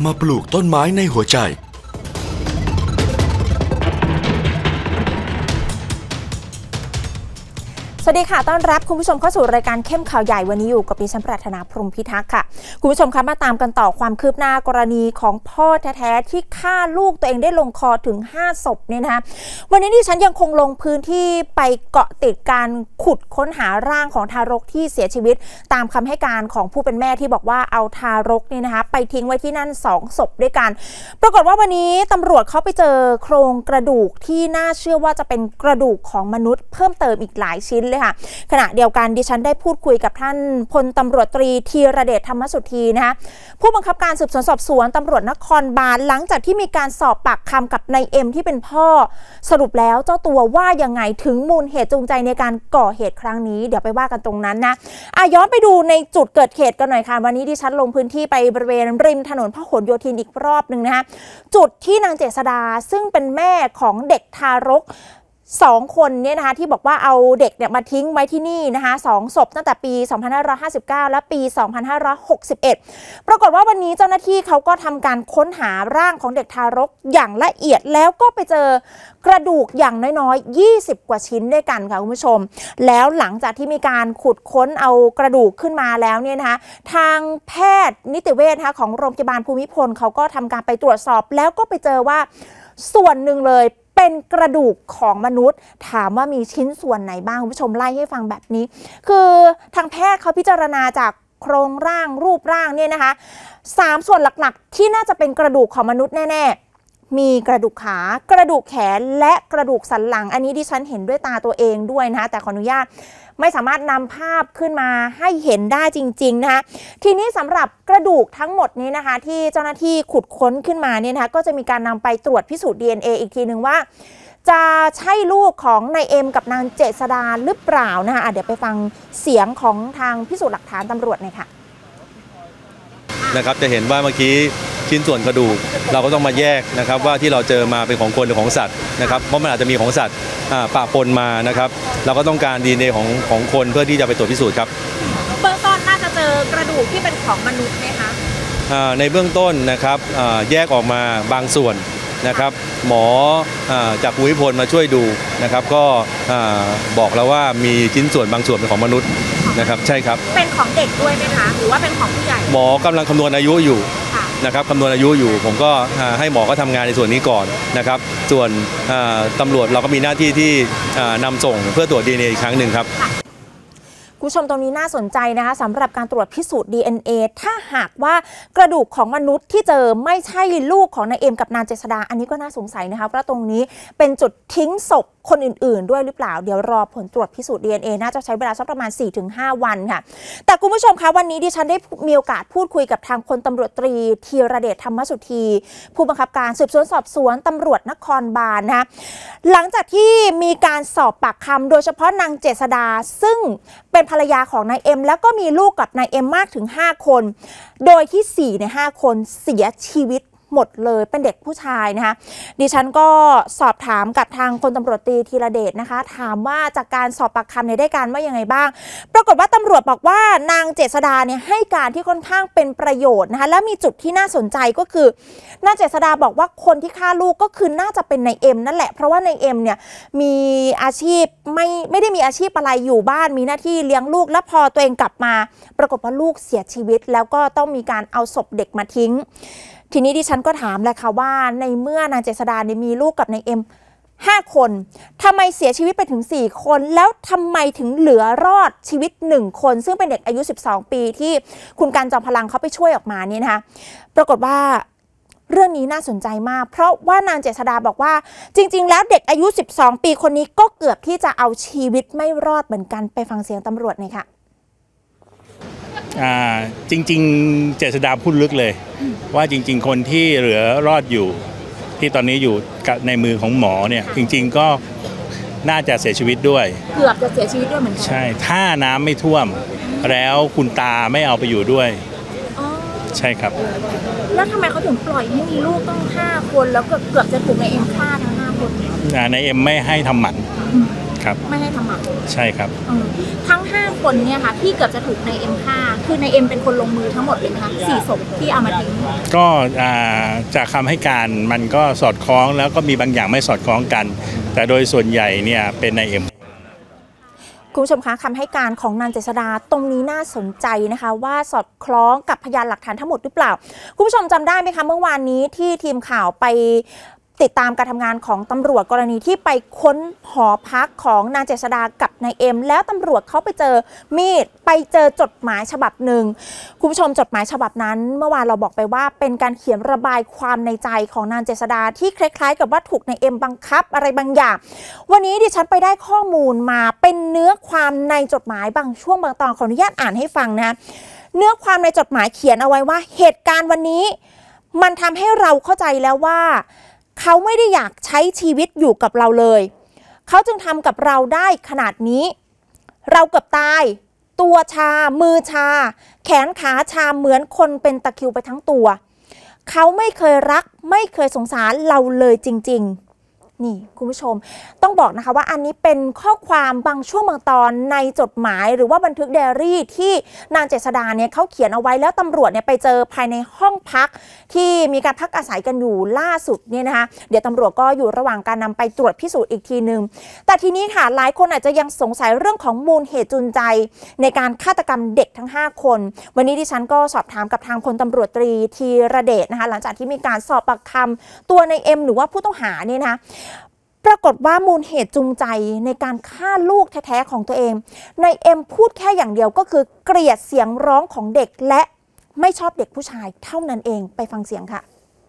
มาปลูกต้นไม้ในหัวใจสวัสดีค่ะต้อนรับคุณผู้ชมเข้าสู่รายการเข้มข่าวใหญ่วันนี้อยู่กับดิฉันปรารถนาพรหมพิทักษ์ค่ะคุณผู้ชมคะมาตามกันต่อความคืบหน้ากรณีของพ่อแท้ๆที่ฆ่าลูกตัวเองได้ลงคอถึง5 ศพเนี่ยนะคะวันนี้ดิฉันยังคงลงพื้นที่ไปเกาะติดการขุดค้นหาร่างของทารกที่เสียชีวิตตามคำให้การของผู้เป็นแม่ที่บอกว่าเอาทารกเนี่ยนะคะไปทิ้งไว้ที่นั่น2 ศพด้วยกันปรากฏว่าวันนี้ตำรวจเขาไปเจอโครงกระดูกที่น่าเชื่อว่าจะเป็นกระดูกของมนุษย์เพิ่มเติมอีกหลายชิ้นขณะเดียวกันดิฉันได้พูดคุยกับท่านพลตำรวจตรีธีรเดชธรรมสุธีนะคะผู้บังคับการสืบสวนสอบสวนตำรวจนครบาลหลังจากที่มีการสอบปากคำกับนายเอ็มที่เป็นพ่อสรุปแล้วเจ้าตัวว่ายังไงถึงมูลเหตุจูงใจในการก่อเหตุครั้งนี้เดี๋ยวไปว่ากันตรงนั้นนะย้อนไปดูในจุดเกิดเหตุกันหน่อยค่ะวันนี้ดิฉันลงพื้นที่ไปบริเวณริมถนนพหลโยธินอีกรอบนึงนะคะจุดที่นางเจษฎาซึ่งเป็นแม่ของเด็กทารก2 คนเนี่ยนะคะที่บอกว่าเอาเด็กเนี่ยมาทิ้งไว้ที่นี่นะคะ2 ศพตั้งแต่ปี 2559 และปี 2561 ปรากฏว่าวันนี้เจ้าหน้าที่เขาก็ทำการค้นหาร่างของเด็กทารกอย่างละเอียดแล้วก็ไปเจอกระดูกอย่างน้อยๆ20 กว่าชิ้นด้วยกันค่ะคุณผู้ชมแล้วหลังจากที่มีการขุดค้นเอากระดูกขึ้นมาแล้วเนี่ยนะคะทางแพทย์นิติเวชของโรงพยาบาลภูมิพลเขาก็ทำการไปตรวจสอบแล้วก็ไปเจอว่าส่วนหนึ่งเลยเป็นกระดูกของมนุษย์ถามว่ามีชิ้นส่วนไหนบ้างคุณผู้ชมไล่ให้ฟังแบบนี้คือทางแพทย์เขาพิจารณาจากโครงร่างรูปร่างเนี่ยนะคะ3 ส่วนหลักๆที่น่าจะเป็นกระดูกของมนุษย์แน่ๆมีกระดูกขากระดูกแขนและกระดูกสันหลังอันนี้ดิฉันเห็นด้วยตาตัวเองด้วยนะคะแต่ขออนุญาตไม่สามารถนำภาพขึ้นมาให้เห็นได้จริงๆนะคะทีนี้สำหรับกระดูกทั้งหมดนี้นะคะที่เจ้าหน้าที่ขุดค้นขึ้นมาเนี่ยนะคะก็จะมีการนำไปตรวจพิสูจน์ DNA อีกทีหนึ่งว่าจะใช่ลูกของนายเอ็มกับนางเจษฎาหรือเปล่านะคะเดี๋ยวไปฟังเสียงของทางพิสูจน์หลักฐานตำรวจหน่อยค่ะนะครับจะเห็นว่าเมื่อกี้ชิ้นส่วนกระดูกเราก็ต้องมาแยกนะครับว่าที่เราเจอมาเป็นของคนหรือของสัตว์นะครับเพราะมันอาจจะมีของสัตว์ปะปนมานะครับเราก็ต้องการ DNA ของคนเพื่อที่จะไปตรวจพิสูจน์ครับเบื้องต้นน่าจะเจอกระดูกที่เป็นของมนุษย์ไหมคะในเบื้องต้นนะครับแยกออกมาบางส่วนนะครับหมอจากภูมิพลมาช่วยดูนะครับก็บอกแล้วว่ามีชิ้นส่วนบางส่วนเป็นของมนุษย์นะครับใช่ครับเป็นของเด็กด้วยไหมคะหรือว่าเป็นของผู้ใหญ่หมอกำลังคำนวณอายุอยู่นะครับคำนวณอายุอยู่ผมก็ให้หมอก็ทำงานในส่วนนี้ก่อนนะครับส่วนตำรวจเราก็มีหน้าที่ที่นำส่งเพื่อตรวจ DNA อีกครั้งหนึ่งครับคุณผู้ชมตรงนี้น่าสนใจนะคะสำหรับการตรวจพิสูจน์ DNA ถ้าหากว่ากระดูกของมนุษย์ที่เจอไม่ใช่ลูกของนายเอ็มกับนางเจษฎาอันนี้ก็น่าสงสัยนะคะเพราะตรงนี้เป็นจุดทิ้งศพคนอื่นๆด้วยหรือเปล่าเดี๋ยวรอผลตรวจพิสูจน์ DNA น่าจะใช้เวลาสักประมาณ 4-5 วันค่ะแต่คุณผู้ชมคะวันนี้ดิฉันได้มีโอกาสพูดคุยกับทางพลตำรวจตรีธีรเดชธรรมสุธีผู้บังคับการสืบสวนสอบสวนตำรวจนครบาลนะหลังจากที่มีการสอบปากคำโดยเฉพาะนางเจษฎาซึ่งเป็นภรรยาของนายเอ็มแล้วก็มีลูกกับนายเอ็มมากถึง5 คนโดยที่4 ใน 5 คนเสียชีวิตหมดเลยเป็นเด็กผู้ชายนะคะดิฉันก็สอบถามกับทางพลตำรวจตรีธีรเดชนะคะถามว่าจากการสอบปากคำได้การว่ายังไงบ้างปรากฏว่าตำรวจบอกว่านางเจษฎาเนี่ยให้การที่ค่อนข้างเป็นประโยชน์นะคะและมีจุดที่น่าสนใจก็คือนางเจษฎาบอกว่าคนที่ฆ่าลูกก็คือน่าจะเป็นนายเอ็มนั่นแหละเพราะว่านายเอ็มเนี่ยมีอาชีพไม่ได้มีอาชีพอะไรอยู่บ้านมีหน้าที่เลี้ยงลูกแล้วพอตัวเองกลับมาปรากฏว่าลูกเสียชีวิตแล้วก็ต้องมีการเอาศพเด็กมาทิ้งทีนี้ดิฉันก็ถามแหละค่ะว่าในเมื่อนางเจษฎาเนี่ยมีลูกกับนายเอ็ม5 คนทำไมเสียชีวิตไปถึง4 คนแล้วทำไมถึงเหลือรอดชีวิต1 คนซึ่งเป็นเด็กอายุ12 ปีที่คุณการจอมพลังเขาไปช่วยออกมานี่นะคะปรากฏว่าเรื่องนี้น่าสนใจมากเพราะว่านางเจษฎาบอกว่าจริงๆแล้วเด็กอายุ12 ปีคนนี้ก็เกือบที่จะเอาชีวิตไม่รอดเหมือนกันไปฟังเสียงตำรวจหน่อยค่ะจริงๆเจษฎาพูดลึกเลยว่าจริงๆคนที่เหลือรอดอยู่ที่ตอนนี้อยู่ในมือของหมอเนี่ยจริงๆก็น่าจะเสียชีวิตด้วยเกือบจะเสียชีวิตด้วยเหมือนกันใช่ถ้าน้ำไม่ท่วมแล้วคุณตาไม่เอาไปอยู่ด้วยใช่ครับแล้วทำไมเขาถึงปล่อยให้มีลูกต้อง5 คนแล้วเกือบจะถูกนายเอ็มฆ่าทั้ง5 คนนายเอ็มไม่ให้ทำหมันครับไม่ให้ทำหมันใช่ครับทั้ง5คนเนี่ยค่ะที่เกือบจะถูกในเอ็มฆ่าคือในเอ็มเป็นคนลงมือทั้งหมดเลยนะคะ4 ศพที่เอามาทิ้งก็จากคำให้การมันก็สอดคล้องแล้วก็มีบางอย่างไม่สอดคล้องกันแต่โดยส่วนใหญ่เนี่ยเป็นในเอ็มคุณผู้ชมคะคำให้การของนางเจษฎาตรงนี้น่าสนใจนะคะว่าสอดคล้องกับพยานหลักฐานทั้งหมดหรือเปล่าคุณผู้ชมจำได้ไหมคะเมื่อวานนี้ที่ทีมข่าวไปติดตามการทำงานของตำรวจกรณีที่ไปค้นหอพักของนางเจษฎากับนายเอ็มแล้วตำรวจเขาไปเจอมีดไปเจอจดหมายฉบับหนึ่งคุณผู้ชมจดหมายฉบับนั้นเมื่อวานเราบอกไปว่าเป็นการเขียนระบายความในใจของนางเจษฎาที่คล้ายๆกับว่าถูกนายเอ็มบังคับอะไรบางอย่างวันนี้ดิฉันไปได้ข้อมูลมาเป็นเนื้อความในจดหมายบางช่วงบางตอนขออนุญาตอ่านให้ฟังนะเนื้อความในจดหมายเขียนเอาไว้ว่าเหตุการณ์วันนี้มันทำให้เราเข้าใจแล้วว่าเขาไม่ได้อยากใช้ชีวิตอยู่กับเราเลยเขาจึงทำกับเราได้ขนาดนี้เราเกือบตายตัวชามือชาแขนขาชาเหมือนคนเป็นตะคริวไปทั้งตัวเขาไม่เคยรักไม่เคยสงสารเราเลยจริงๆนี่คุณผู้ชมต้องบอกนะคะว่าอันนี้เป็นข้อความบางช่วงบางตอนในจดหมายหรือว่าบันทึกไดอารี่ที่นางเจษฎาเนี่ยเขาเขียนเอาไว้แล้วตำรวจเนี่ยไปเจอภายในห้องพักที่มีการพักอาศัยกันอยู่ล่าสุดเนี่ยนะคะเดี๋ยวตำรวจก็อยู่ระหว่างการนำไปตรวจพิสูจน์อีกทีนึงแต่ทีนี้ค่ะหลายคนอาจจะยังสงสัยเรื่องของมูลเหตุจูงใจในการฆาตกรรมเด็กทั้ง5คนวันนี้ดิฉันก็สอบถามกับทางพลตำรวจตรีธีรเดชนะคะหลังจากที่มีการสอบปากคำตัวในเอ็มหรือว่าผู้ต้องหาเนี่ยนะปรากฏว่ามูลเหตุจูงใจในการฆ่าลูกแท้ๆของตัวเองในเอ็มพูดแค่อย่างเดียวก็คือเกลียดเสียงร้องของเด็กและไม่ชอบเด็กผู้ชายเท่านั้นเองไปฟังเสียงค่ะ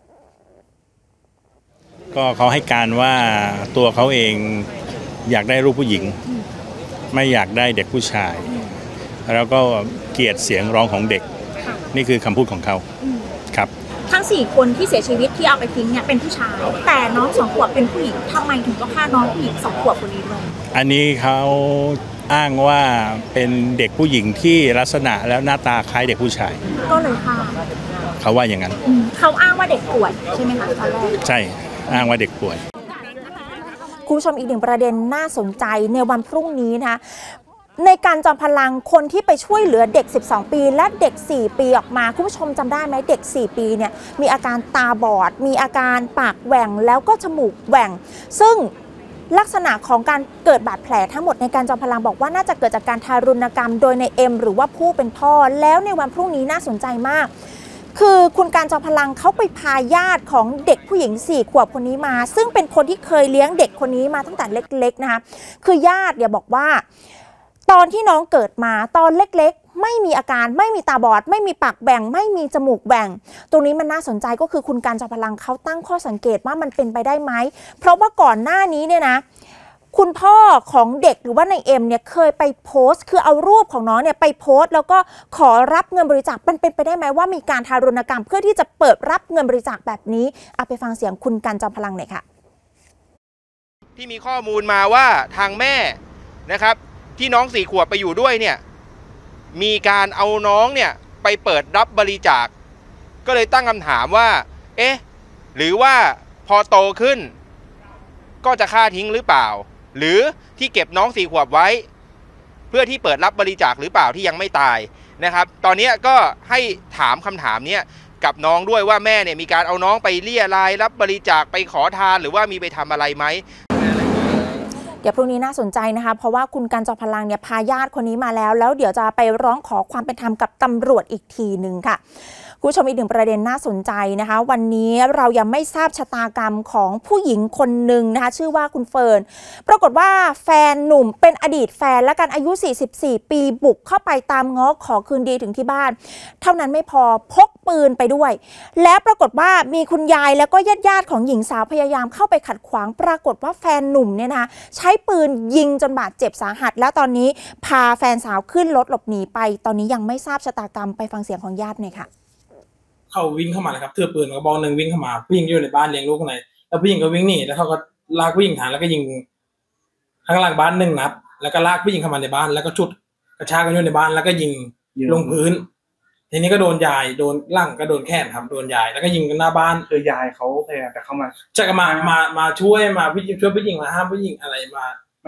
ก็เขาให้การว่าตัวเขาเองอยากได้ลูกผู้หญิงไม่อยากได้เด็กผู้ชายแล้วก็เกลียดเสียงร้องของเด็กนี่คือคำพูดของเขาครับทั้ง4คนที่เสียชีวิตที่เอาไปทิ้งเนี่ยเป็นผู้ชายแต่น้อง2 ขวบเป็นผู้หญิงทำไมถึงต้องฆ่าน้องผู้หญิง2 ขวบคนนี้ด้วยอันนี้เขาอ้างว่าเป็นเด็กผู้หญิงที่ลักษณะแล้วหน้าตาคล้ายเด็กผู้ชายก็เลยฆ่าเขาว่าอย่างนั้นเขาอ้างว่าเด็กป่วยใช่ไหมคะตอนแรกใช่อ้างว่าเด็กป่วยคุณผู้ชมอีกหนึ่งประเด็นน่าสนใจในวันพรุ่งนี้นะคะในการจอมพลังคนที่ไปช่วยเหลือเด็ก12 ปีและเด็ก4 ปีออกมาคุณผู้ชมจำได้ไหมเด็ก4 ปีเนี่ยมีอาการตาบอดมีอาการปากแหว่งแล้วก็จมูกแหว่งซึ่งลักษณะของการเกิดบาดแผลทั้งหมดในการจอมพลังบอกว่าน่าจะเกิดจากการทารุณกรรมโดยในเอ็มหรือว่าผู้เป็นพ่อแล้วในวันพรุ่งนี้น่าสนใจมากคือคุณการจอมพลังเขาไปพาญาติของเด็กผู้หญิง4 ขวบคนนี้มาซึ่งเป็นคนที่เคยเลี้ยงเด็กคนนี้มาตั้งแต่เล็กๆนะคะคือญาติเนี่ยบอกว่าตอนที่น้องเกิดมาตอนเล็กๆไม่มีอาการไม่มีตาบอดไม่มีปากแหว่งไม่มีจมูกแหว่งตรงนี้มันน่าสนใจก็คือคุณการจอมพลังเขาตั้งข้อสังเกตว่ามันเป็นไปได้ไหมเพราะว่าก่อนหน้านี้เนี่ยนะคุณพ่อของเด็กหรือว่าในเอ็มเนี่ยเคยไปโพสต์คือเอารูปของน้องเนี่ยไปโพสต์แล้วก็ขอรับเงินบริจาคมันเป็นไปได้ไหมว่ามีการทารุณกรรมเพื่อที่จะเปิดรับเงินบริจาคแบบนี้เอาไปฟังเสียงคุณการจอมพลังหน่อยค่ะที่มีข้อมูลมาว่าทางแม่นะครับที่น้อง4 ขวบไปอยู่ด้วยเนี่ยมีการเอาน้องเนี่ยไปเปิดรับบริจาคก็เลยตั้งคำถามว่าเอ๊ะหรือว่าพอโตขึ้นก็จะฆ่าทิ้งหรือเปล่าหรือที่เก็บน้อง4 ขวบไว้เพื่อที่เปิดรับบริจาคหรือเปล่าที่ยังไม่ตายนะครับตอนนี้ก็ให้ถามคำถามนี้กับน้องด้วยว่าแม่เนี่ยมีการเอาน้องไปเลี่ยรายรับบริจาคไปขอทานหรือว่ามีไปทำอะไรไหมเดี๋ยวพรุ่งนี้น่าสนใจนะคะเพราะว่าคุณการจอมพลังเนี่ยพาญาติคนนี้มาแล้วเดี๋ยวจะไปร้องขอความเป็นธรรมกับตำรวจอีกทีหนึ่งค่ะคุณผู้ชมอีกหนึ่งประเด็นน่าสนใจนะคะวันนี้เรายังไม่ทราบชะตากรรมของผู้หญิงคนหนึ่งนะคะชื่อว่าคุณเฟิร์นปรากฏว่าแฟนหนุ่มเป็นอดีตแฟนและกันอายุ44 ปีบุกเข้าไปตามง้อขอคืนดีถึงที่บ้านเท่านั้นไม่พอพกปืนไปด้วยและปรากฏว่ามีคุณยายแล้วก็ญาติของหญิงสาวพยายามเข้าไปขัดขวางปรากฏว่าแฟนหนุ่มเนี่ยนะใช้ปืนยิงจนบาดเจ็บสาหัสแล้วตอนนี้พาแฟนสาวขึ้นรถหลบหนีไปตอนนี้ยังไม่ทราบชะตากรรมไปฟังเสียงของญาติหน่อยค่ะเขาวิ่งเข้ามาเลยครับถือปืนกระบอกหนึ่งวิ่งเข้ามาผู้หญิงอยู่ในบ้านเลี้ยงลูกข้างในแล้วผู้หญิงก็วิ่งหนีแล้วเขาก็ลากผู้หญิงฐานแล้วก็ยิงข้างหลังบ้าน1 นัดแล้วก็ลากผู้หญิงเข้ามาในบ้านแล้วก็ชุดกระชากกันอยู่ในบ้านแล้วก็ยิงลงพื้นทีนี้ก็โดนยายโดนหลังก็โดนแขนครับโดนยายแล้วก็ยิงกันหน้าบ้านยายเขาพยายามจะเข้ามาจะมาช่วยมาช่วยผู้หญิงมาห้ามผู้หญิงอะไรมา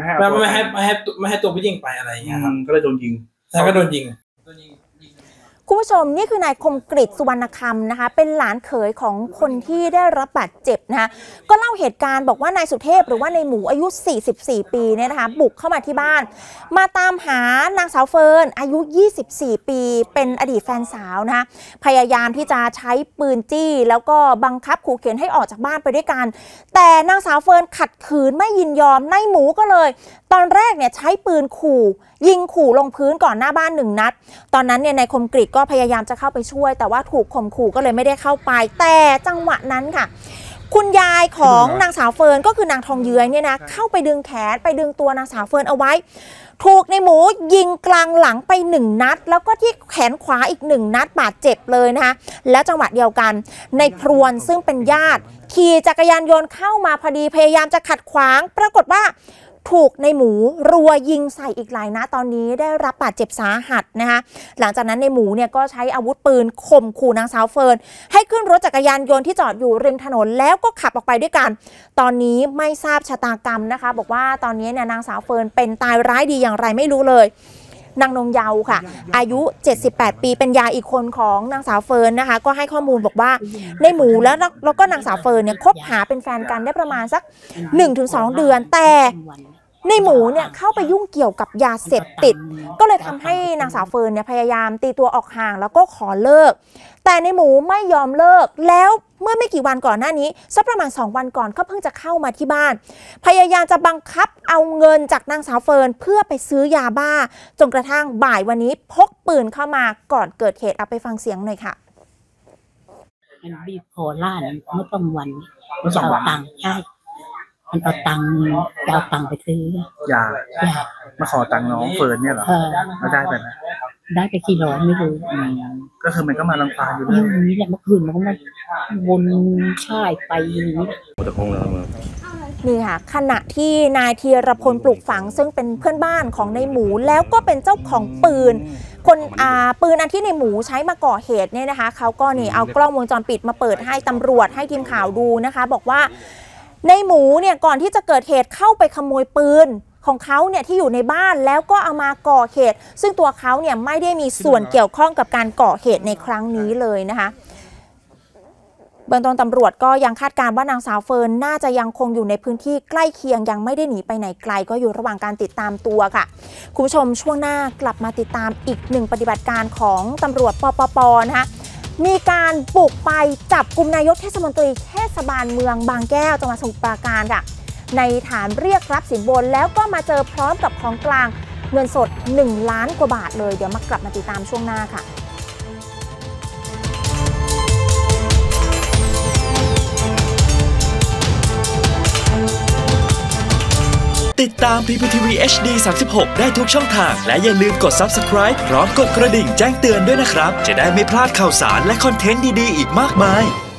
ไม่ให้ตัวผู้หญิงไปอะไรอย่างเงี้ยครับก็เลยโดนยิงแล้วก็โดนยิงคุณผู้ชมนี่คือนายคมกฤษสุวรรณคำนะคะเป็นหลานเขยของคนที่ได้รับบาดเจ็บนะคะก็เล่าเหตุการณ์บอกว่านายสุเทพหรือว่านายหมูอายุ44ปีเนี่ยนะคะบุกเข้ามาที่บ้านมาตามหานางสาวเฟิร์นอายุ24ปีเป็นอดีตแฟนสาวนะคะพยายามที่จะใช้ปืนจี้แล้วก็บังคับขู่เข็นให้ออกจากบ้านไปด้วยกันแต่นางสาวเฟิร์นขัดขืนไม่ยินยอมนายหมูก็เลยตอนแรกเนี่ยใช้ปืนขู่ยิงขู่ลงพื้นก่อนหน้าบ้าน1 นัดตอนนั้นเนี่ยนายคมกฤษก็พยายามจะเข้าไปช่วยแต่ว่าถูกข่มขู่ก็เลยไม่ได้เข้าไปแต่จังหวะนั้นค่ะคุณยายของนางสาวเฟิร์นก็คือนางทองเยื้อยเนี่ยนะเข้าไปดึงแขนไปดึงตัวนางสาวเฟิร์นเอาไว้ถูกในหมูยิงกลางหลังไป1 นัดแล้วก็ที่แขนขวาอีก1 นัดบาดเจ็บเลยนะคะแล้วจังหวะเดียวกันในพรวนซึ่งเป็นญาติขี่จักรยานยนต์เข้ามาพอดีพยายามจะขัดขวางปรากฏว่าถูกในหมูรัวยิงใส่อีกหลายนัดตอนนี้ได้รับบาดเจ็บสาหัสนะคะหลังจากนั้นในหมูเนี่ยก็ใช้อาวุธปืนข่มขู่นางสาวเฟิร์นให้ขึ้นรถจักรยานยนต์ที่จอดอยู่ริมถนนแล้วก็ขับออกไปด้วยกันตอนนี้ไม่ทราบชะตากรรมนะคะบอกว่าตอนนี้เนี่ยนางสาวเฟิร์นเป็นตายร้ายดีอย่างไรไม่รู้เลยนางนงเยาว์ค่ะอายุ78ปีเป็นยายอีกคนของนางสาวเฟิร์นนะคะก็ให้ข้อมูลบอกว่าในหมูแล้วก็นางสาวเฟิร์นเนี่ยคบหาเป็นแฟนกันได้ประมาณสัก 1-2 เดือนแต่ในหมูเนี่ยเข้าไปยุ่งเกี่ยวกับยาเสพติดก็เลยทำให้นางสาวเฟิร์นเนี่ยพยายามตีตัวออกห่างแล้วก็ขอเลิกแต่ในหมูไม่ยอมเลิกแล้วเมื่อไม่กี่วันก่อนหน้านี้สักประมาณ2 วันก่อนก็เพิ่งจะเข้ามาที่บ้านพยายามจะบังคับเอาเงินจากนางสาวเฟิร์นเพื่อไปซื้อยาบ้าจนกระทั่งบ่ายวันนี้พกปืนเข้ามาก่อนเกิดเหตุเอาไปฟังเสียงหน่อยค่ะมันบีบคอล่าเมื่อต้นวันจะเอาตังค์ใช่มันเอาตังค์จะเอาตังค์ไปซื้อยามาขอตังค์น้องเฟิร์นเนี่ยเหรอแล้วได้ไปไหมได้ไปกี่ร้อยไม่รู้ก็คือมันก็มาลังควานอยู่เลยอย่างนี้แหละเมื่อคืนมันก็มาวนช่ายไปอย่างนี้นี่ค่ะขณะที่นายธีรพลปลูกฝังซึ่งเป็นเพื่อนบ้านของในหมูแล้วก็เป็นเจ้าของปืนปืนอันที่ในหมูใช้มาก่อเหตุเนี่ยนะคะเขาก็นี่เอากล้องวงจรปิดมาเปิดให้ตำรวจให้ทีมข่าวดูนะคะบอกว่าในหมูเนี่ยก่อนที่จะเกิดเหตุเข้าไปขโมยปืนของเขาเนี่ยที่อยู่ในบ้านแล้วก็เอามาก่อเหตุซึ่งตัวเขาเนี่ยไม่ได้มีส่วนเกี่ยวข้องกับการก่อเหตุในครั้งนี้เลยนะคะเบื้องต้นตำรวจก็ยังคาดการณ์ว่านางสาวเฟิร์นน่าจะยังคงอยู่ในพื้นที่ใกล้เคียงยังไม่ได้หนีไปไหนไกลก็อยู่ระหว่างการติดตามตัวค่ะคุณผู้ชมช่วงหน้ากลับมาติดตามอีก1ปฏิบัติการของตำรวจปป.นะคะมีการบุกไปจับกุมนายกเทศมนตรีเทศบาลเมืองบางแก้วจังหวัดสมุทรปราการค่ะในฐานเรียกรับสินบนแล้วก็มาเจอพร้อมกับของกลางเงินสด1 ล้านกว่าบาทเลยเดี๋ยวมากลับมาติดตามช่วงหน้าค่ะติดตาม PPTV HD 36 ได้ทุกช่องทางและอย่าลืมกด Subscribe พร้อมกดกระดิ่งแจ้งเตือนด้วยนะครับจะได้ไม่พลาดข่าวสารและคอนเทนต์ดีๆอีกมากมาย